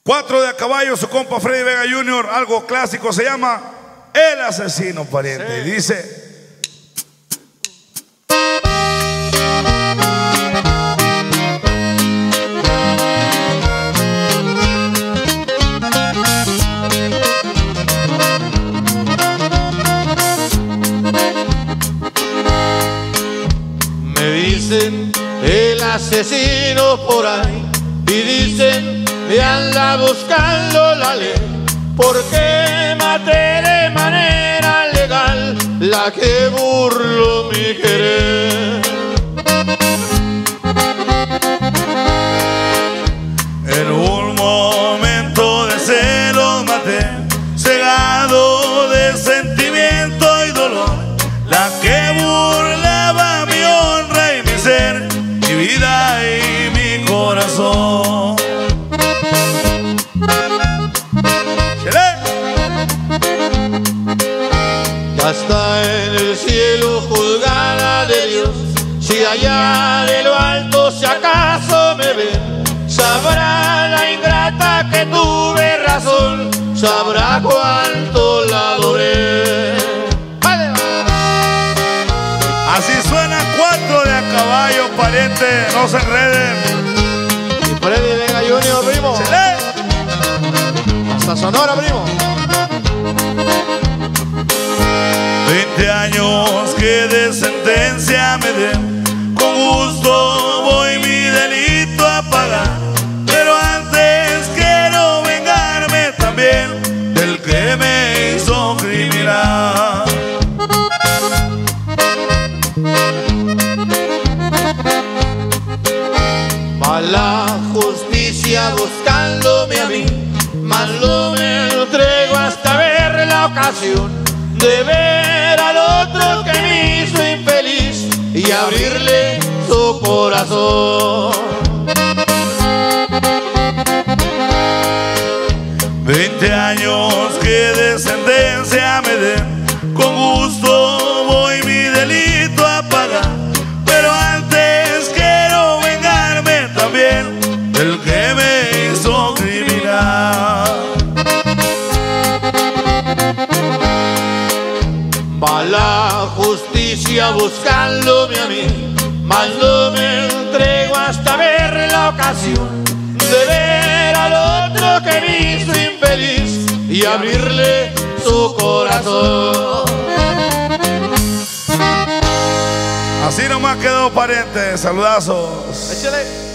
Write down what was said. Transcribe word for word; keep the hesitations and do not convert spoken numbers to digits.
Cuatro de a caballo, su compa Freddy Vega junior, algo clásico, se llama El Asesino, pariente. Sí. Y dice: me dicen el asesino por ahí y dicen me anda buscando la ley, porque maté de manera legal la que burló mi querer. En un momento de celos maté, cegado de sentimiento y dolor, la que burlaba mi honra y mi ser, mi vida y mi corazón. Ya está en el cielo juzgada de Dios, si allá de lo alto si acaso me ven, sabrá la ingrata que tuve razón, sabrá cuánto la adoré. Así suena Cuatro de a caballo, pariente, no se enreden. Y Freddy Vega junior, primo. ¡Chile! Hasta Sonora, primo. Veinte años que de sentencia me den, con gusto voy mi delito a pagar, pero antes quiero vengarme también del que me hizo criminal. Va la justicia buscándome a mí, mas no me entrego hasta ver la ocasión de ver al otro que me hizo infeliz y abrirle su corazón. Veinte años que de sentencia me den, con gusto voy mi delito a pagar, pero antes quiero vengarme también del que me hizo criminal. Va la justicia buscándome a mí, mas no me entrego hasta ver la ocasión de ver al otro que me hizo infeliz y abrirle su corazón. Así nomás quedó, pariente. Saludazos. Échale.